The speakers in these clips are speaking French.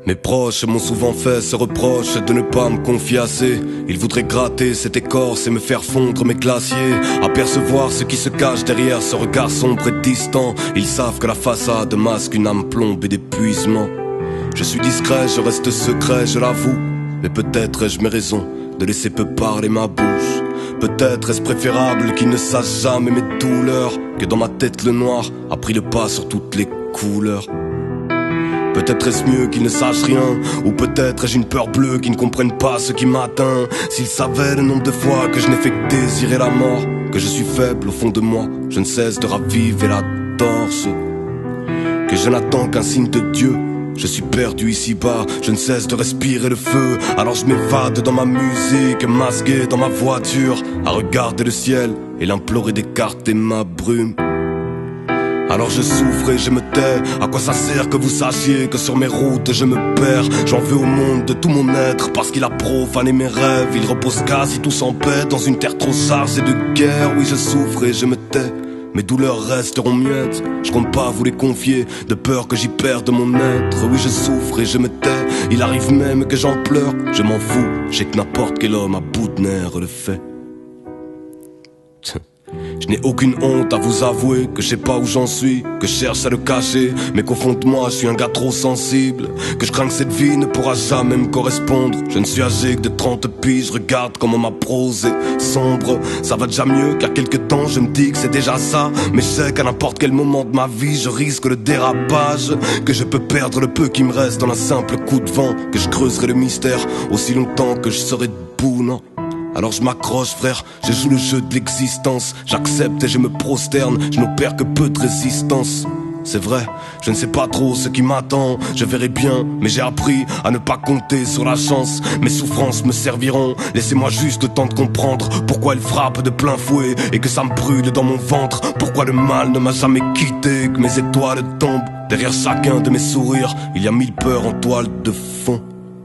Mes proches m'ont souvent fait ce reproche de ne pas me confier assez. Ils voudraient gratter cette écorce et me faire fondre mes glaciers. Apercevoir ce qui se cache derrière ce regard sombre et distant. Ils savent que la façade masque une âme plombée d'épuisement. Je suis discret, je reste secret, je l'avoue. Mais peut-être ai-je mes raisons de laisser peu parler ma bouche. Peut-être est-ce préférable qu'ils ne sachent jamais mes douleurs, que dans ma tête le noir a pris le pas sur toutes les couleurs. Peut-être est-ce mieux qu'ils ne sachent rien, ou peut-être ai-je une peur bleue qui ne comprenne pas ce qui m'atteint. S'ils savaient le nombre de fois que je n'ai fait que désirer la mort, que je suis faible au fond de moi, je ne cesse de raviver la torche, que je n'attends qu'un signe de Dieu. Je suis perdu ici-bas, je ne cesse de respirer le feu. Alors je m'évade dans ma musique, masqué dans ma voiture, à regarder le ciel et l'implorer d'écarter ma brume. Alors je souffre et je me tais. À quoi ça sert que vous sachiez que sur mes routes je me perds? J'en veux au monde de tout mon être parce qu'il a profané mes rêves. Il repose quasi tous en paix dans une terre trop chargée de guerre. Oui, je souffre et je me tais. Mes douleurs resteront muettes, je compte pas vous les confier, de peur que j'y perde mon être. Oui, je souffre et je me tais, il arrive même que j'en pleure. Je m'en fous, j'ai que n'importe quel homme à bout de nerfs le fait. Je n'ai aucune honte à vous avouer que je sais pas où j'en suis, que je cherche à le cacher, mais qu'au fond de moi je suis un gars trop sensible, que je crains que cette vie ne pourra jamais me correspondre. Je ne suis âgé que de 30 piges, regarde comment ma prose est sombre. Ça va déjà mieux car quelques temps je me dis que c'est déjà ça, mais je sais qu'à n'importe quel moment de ma vie je risque le dérapage, que je peux perdre le peu qui me reste dans un simple coup de vent, que je creuserai le mystère aussi longtemps que je serai debout, non. Alors je m'accroche frère, je joue le jeu de l'existence, j'accepte et je me prosterne, je n'opère que peu de résistance. C'est vrai, je ne sais pas trop ce qui m'attend, je verrai bien, mais j'ai appris à ne pas compter sur la chance. Mes souffrances me serviront, laissez-moi juste le temps de comprendre pourquoi elles frappent de plein fouet et que ça me brûle dans mon ventre. Pourquoi le mal ne m'a jamais quitté, que mes étoiles tombent. Derrière chacun de mes sourires, il y a 1000 peurs en toile de fond.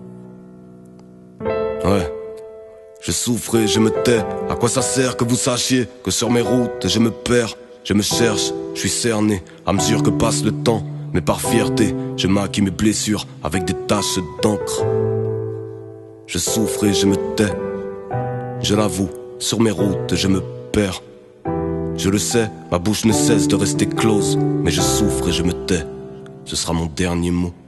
Ouais. Je souffre et je me tais, à quoi ça sert que vous sachiez que sur mes routes je me perds, je me cherche, je suis cerné à mesure que passe le temps, mais par fierté je maquille mes blessures avec des taches d'encre. Je souffre et je me tais, je l'avoue, sur mes routes je me perds. Je le sais, ma bouche ne cesse de rester close, mais je souffre et je me tais, ce sera mon dernier mot.